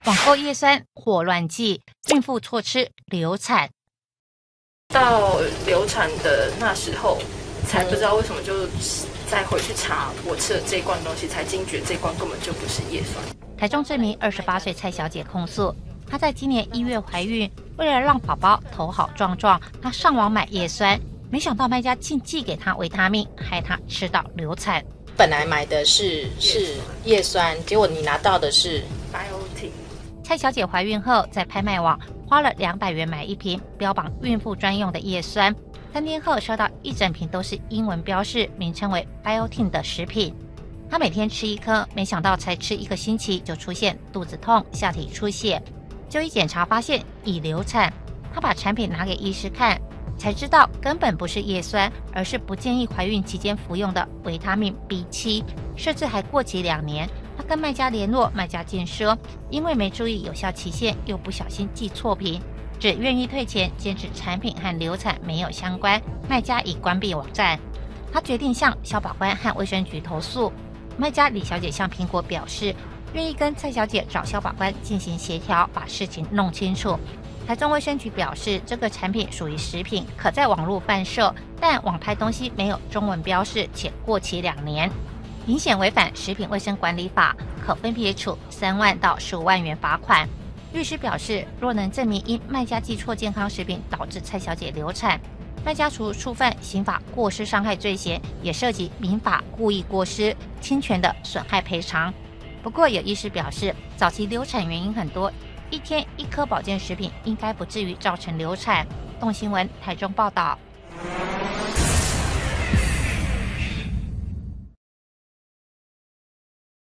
网购叶酸霍乱剂，孕妇错吃流产。 到流产的那时候，才不知道为什么就再回去查我吃的这一罐东西，才惊觉这罐根本就不是叶酸。 台中这名28岁蔡小姐控诉，她在今年1月怀孕，为了让宝宝头好壮壮，她上网买叶酸，没想到卖家竟寄给她维他命，害她吃到流产。 本来买的是叶酸，结果你拿到的是 Biotin。 蔡小姐怀孕后，在拍卖网花了200元买一瓶标榜孕妇专用的叶酸，3天后收到一整瓶都是英文标示，名称为 Biotin 的食品。她每天吃1颗，没想到才吃1个星期就出现肚子痛、下体出血，就医检查发现已流产。她把产品拿给医师看，才知道根本不是叶酸，而是不建议怀孕期间服用的维他命 B7， 甚至还过期2年。他跟卖家联络，卖家竟说因为没注意有效期限，又不小心寄错瓶，只愿意退钱，坚持产品和流产没有相关，卖家已关闭网站。他决定向消保官和卫生局投诉。卖家李小姐向苹果表示，愿意跟蔡小姐找消保官进行协调，把事情弄清楚。台中卫生局表示，这个产品属于食品，可在网络贩售，但网拍东西没有中文标示，且过期2年。明显违反食品卫生管理法，可分别处3万到15万元罚款。律师表示，若能证明因卖家寄错健康食品导致蔡小姐流产，卖家除触犯刑法过失伤害罪嫌，也涉及民法故意过失、侵权的损害赔偿。不过有医师表示，早期流产原因很多，1天1颗保健食品应该不至于造成流产。动新闻台中报道。